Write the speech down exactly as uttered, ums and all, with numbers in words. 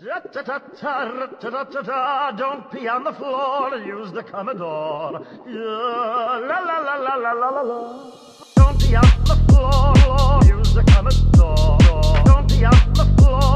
Da-da-da-da-da-da-da-da, don't pee on the floor, use the commodore. Yeah, la la la la la la la la. Don't pee on the floor, use the commodore. Don't pee on the floor.